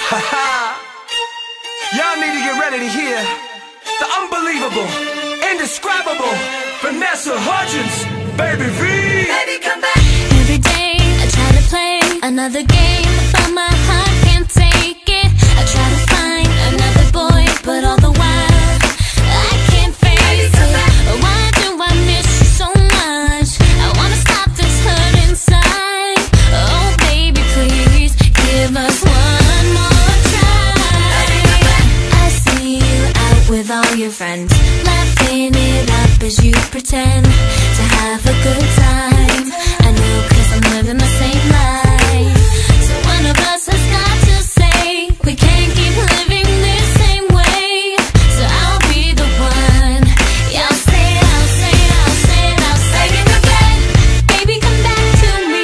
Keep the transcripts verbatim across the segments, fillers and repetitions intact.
Haha. Y'all need to get ready to hear the unbelievable, indescribable Vanessa Hudgens, Baby V. Baby, come back. Every day I try to play another game, but my heart can't take it. I try to find another boy, but all the while I can't face it. Why do I miss you so much? I wanna stop this hurt inside. Oh baby, please give us one more try. I see you out with all your friends, laughing it up as you pretend to have a good time. I know, cause I'm living the same life. So one of us has got to say we can't keep living this same way. So I'll be the one. Yeah, I'll say it, I'll say it, I'll say it, I'll say it again. Baby, come back to me.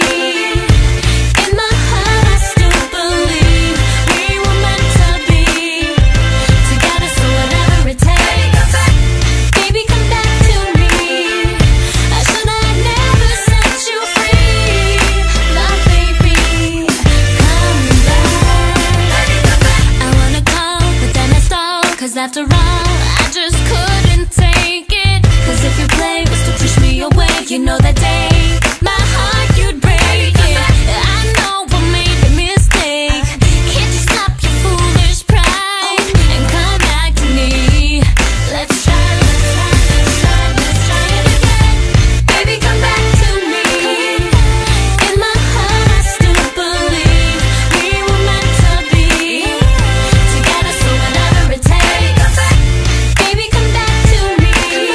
In my heart I still believe we were meant to be together, so whatever it takes. Baby, come back to me. I should have never set you free. Love, baby, come back. I wanna call, but then I stall, cause after all, I just couldn't take it. Cause if your play was to push me away, you know that day my heart you'd break it. I know I made a mistake. Can't you stop your foolish pride and come back to me? Let's try, let's try, let's try, let's try it again. Baby, come back to me. In my heart I still believe we were meant to be together, so whatever it takes. Baby, come back to me.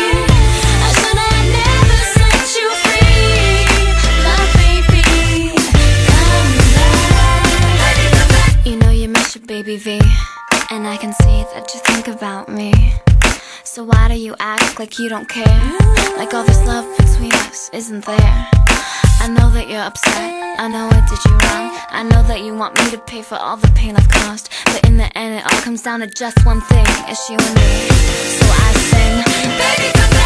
I should have never set you free. Love, baby, come back. You know you miss your baby V, and I can see that you think about me. So why do you act like you don't care? Like all this love between us isn't there? I know that you're upset, I know I did you wrong. I know that you want me to pay for all the pain I've caused, but in the end it all comes down to just one thing, it's you and me. So I sing, baby, come back.